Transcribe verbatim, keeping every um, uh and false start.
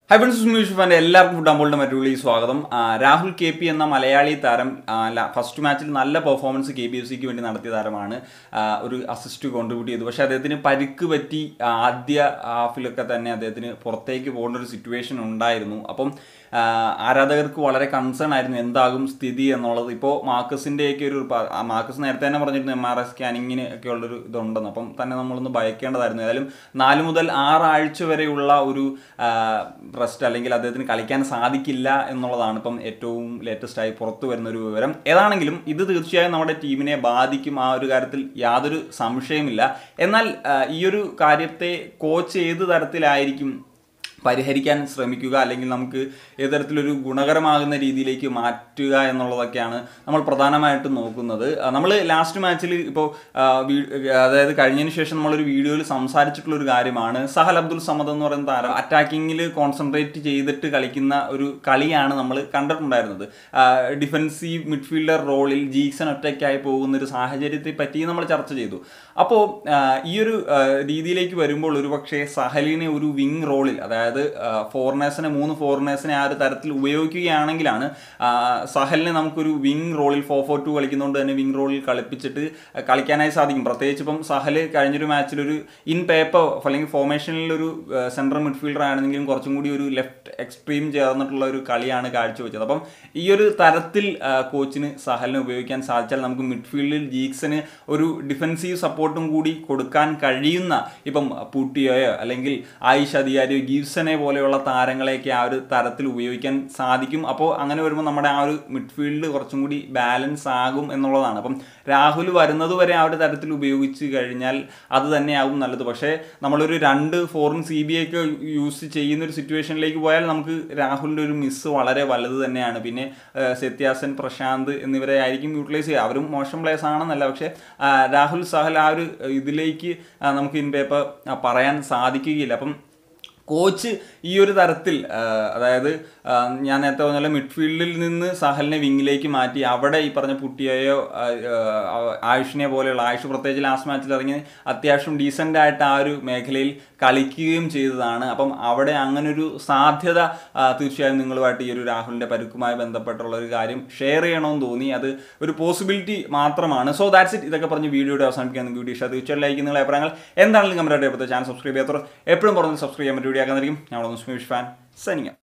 Hi friends, മ്യൂസിഫാൻ്റെ എല്ലാവർക്കും ഫുട്ബോളിൻ്റെ മറ്റുള്ളി സ്വാഗതം. Rahul K P എന്ന മലയാളി താരം ഫസ്റ്റ് മാച്ചിൽ നല്ല പെർഫോമൻസ് കെ ബി എഫ് സിക്ക് വേണ്ടി നടത്തിയ താരമാണ്. ഒരു അസിസ്റ്റ് കോൺട്രിബ്യൂട്ട് ചെയ്തു. പക്ഷേ അദ്ദേഹത്തിന് പരിക്ക് പറ്റി ആദ്യ ഹാഫിലൊക്കെ തന്നെ അദ്ദേഹത്തിന് പുറത്തേക്ക് പോകേണ്ട ഒരു സിറ്റുവേഷൻ ഉണ്ടായിരുന്നു. അപ്പം ആരാധകർക്ക് വളരെ കൺസേൺ ആയിരുന്നു എന്താകും സ്ഥിതി എന്നുള്ളത്. ഇപ്പോൾ മാർക്കസിൻ്റെയൊക്കെ ഒരു മാർക്കസ് നേരത്തെ തന്നെ പറഞ്ഞിരുന്നു എം ആർ ഐ സ്കാനിങ്ങിന് ഒക്കെ ഉള്ളൊരു ഇതുണ്ടെന്ന്. അപ്പം തന്നെ നമ്മളൊന്ന് ഭയക്കേണ്ടതായിരുന്നു. ഏതായാലും നാല് മുതൽ ആറാഴ്ച വരെയുള്ള ഒരു റെസ്റ്റ് അല്ലെങ്കിൽ അദ്ദേഹത്തിന് കളിക്കാൻ സാധിക്കില്ല എന്നുള്ളതാണ് ഇപ്പം ഏറ്റവും ലേറ്റസ്റ്റ് ആയി പുറത്തു വരുന്ന ഒരു വിവരം. ഏതാണെങ്കിലും ഇത് തീർച്ചയായും നമ്മുടെ ടീമിനെ ബാധിക്കും, ആ ഒരു കാര്യത്തിൽ യാതൊരു സംശയമില്ല. എന്നാൽ ഈ ഒരു കാര്യത്തെ കോച്ച് ഏത് തരത്തിലായിരിക്കും പരിഹരിക്കാൻ ശ്രമിക്കുക, അല്ലെങ്കിൽ നമുക്ക് ഏത് തരത്തിലൊരു ഗുണകരമാകുന്ന രീതിയിലേക്ക് മാറ്റുക എന്നുള്ളതൊക്കെയാണ് നമ്മൾ പ്രധാനമായിട്ടും നോക്കുന്നത്. നമ്മൾ ലാസ്റ്റ് മാച്ചിൽ ഇപ്പോൾ അതായത് കഴിഞ്ഞതിന് ശേഷം നമ്മളൊരു വീഡിയോയിൽ സംസാരിച്ചിട്ടുള്ളൊരു കാര്യമാണ് സഹൽ അബ്ദുൾ സമദ് എന്ന് പറയുന്ന താരം അറ്റാക്കിങ്ങിൽ കോൺസെൻട്രേറ്റ് ചെയ്തിട്ട് കളിക്കുന്ന ഒരു കളിയാണ് നമ്മൾ കണ്ടിട്ടുണ്ടായിരുന്നത്. ഡിഫൻസീവ് മിഡ്ഫീൽഡർ റോളിൽ ജീക്സൺ ഒറ്റയ്ക്കായി പോകുന്ന ഒരു സാഹചര്യത്തെ പറ്റി നമ്മൾ ചർച്ച ചെയ്തു. അപ്പോൾ ഈ ഒരു രീതിയിലേക്ക് വരുമ്പോൾ ഒരു പക്ഷേ സഹലിനെ ഒരു വിങ് റോളിൽ, അതായത് ഫോറിനേഴ്സിനെ മൂന്ന് ഫോറിനേഴ്സിനെ ആ ഒരു തരത്തിൽ ഉപയോഗിക്കുകയാണെങ്കിലാണ് സഹലിനെ നമുക്കൊരു വിങ് റോളിൽ ഫോർ ഫോർ ടു കളിക്കുന്നതുകൊണ്ട് തന്നെ വിങ് റോളിൽ കളിപ്പിച്ചിട്ട് കളിക്കാനായി സാധിക്കും. പ്രത്യേകിച്ച് ഇപ്പം സഹൽ കഴിഞ്ഞൊരു മാച്ചിലൊരു ഇൻ പേപ്പർ അല്ലെങ്കിൽ ഫോർമേഷനിലൊരു സെൻട്രൽ മിഡ്ഫീൽഡർ ആണെന്നെങ്കിലും കുറച്ചും കൂടി ഒരു ലെഫ്റ്റ് എക്സ്ട്രീം ചേർന്നിട്ടുള്ള ഒരു കളിയാണ് കാഴ്ചവെച്ചത്. അപ്പം ഈ ഒരു തരത്തിൽ കോച്ചിന് സഹലിനെ ഉപയോഗിക്കാൻ സാധിച്ചാൽ നമുക്ക് മിഡ്ഫീൽഡിൽ ജീക്സന് ഒരു ഡിഫൻസീവ് സപ്പോർട്ടും കൂടി കൊടുക്കാൻ കഴിയുന്ന, ഇപ്പം പൂട്ടിയോയോ അല്ലെങ്കിൽ ആയിഷ് അധികാരിയോ ഗീവ്സനെ പോലെയുള്ള താരങ്ങളെയൊക്കെ ആ ഒരു തരത്തിൽ ഉപയോഗിക്കാൻ സാധിക്കും. അപ്പോൾ അങ്ങനെ വരുമ്പോൾ നമ്മുടെ ആ ഒരു മിഡ്ഫീൽഡ് കുറച്ചും കൂടി ബാലൻസ് ആകും എന്നുള്ളതാണ്. അപ്പം രാഹുൽ വരുന്നത് വരെ ആ ഒരു തരത്തിൽ ഉപയോഗിച്ച് കഴിഞ്ഞാൽ അത് തന്നെയാകും നല്ലത്. പക്ഷേ നമ്മളൊരു രണ്ട് ഫോറിൻ സി ബി ഒക്കെ യൂസ് ചെയ്യുന്ന ഒരു സിറ്റുവേഷനിലേക്ക് പോയാൽ നമുക്ക് രാഹുലിൻ്റെ ഒരു മിസ് വളരെ വലുത് തന്നെയാണ്. പിന്നെ സത്യാസൻ, പ്രശാന്ത് എന്നിവരെ ആയിരിക്കും യൂട്ടിലൈസ് ചെയ്യുക. അവരും മോശം പ്ലേയേഴ്സ് ആണെന്നല്ല, പക്ഷേ രാഹുൽ സഹൽ ആ ഒരു ഇതിലേക്ക് നമുക്ക് ഇൻ പേപ്പർ പറയാൻ സാധിക്കുകയില്ല. അപ്പം കോച്ച് ഈ ഒരു തരത്തിൽ, അതായത് ഞാൻ നേരത്തെ പറഞ്ഞ മിഡ്ഫീൽഡിൽ നിന്ന് സഹലിനെ വിങ്ങിലേക്ക് മാറ്റി അവിടെ ഈ പറഞ്ഞ പുട്ടിയെയോ ആയുഷിനെ പോലെയുള്ള, ആയുഷ് പ്രത്യേകിച്ച് ലാസ്റ്റ് മാച്ചിൽ ഇറങ്ങി അത്യാവശ്യം ഡീസൻ്റ് ആയിട്ട് ആ ഒരു മേഖലയിൽ കളിക്കുകയും ചെയ്തതാണ്. അപ്പം അവിടെ അങ്ങനൊരു സാധ്യത തീർച്ചയായും നിങ്ങളുമായിട്ട് ഈ ഒരു രാഹുലിൻ്റെ പരുക്കുമായി ബന്ധപ്പെട്ടുള്ള ഒരു കാര്യം ഷെയർ ചെയ്യണമെന്ന് തോന്നി. അത് ഒരു പോസിബിലിറ്റി മാത്രമാണ്. So that's it. ഇതൊക്കെ പറഞ്ഞ് വീഡിയോയുടെ അവസാനിപ്പിക്കാൻ വീഡിയോ ഇഷ്ടം തീർച്ചയായും ലൈക്ക്, നിങ്ങളുടെ അഭിപ്രായങ്ങൾ എന്താണെങ്കിലും കമൻറ്റായിട്ട് ചാനൽ സബ്സ്ക്രൈബ് ചെയ്യാത്തവർ എപ്പോഴും പറഞ്ഞ് സബ്സ്ക്രൈബ് ചെയ്യാൻ പറ്റും. വീഡിയോ ആക്കാന്നിരിക്കും. ഞങ്ങളൊന്ന് സ്മീഷ് ഫാൻ സൈനിങ് ഔട്ട്.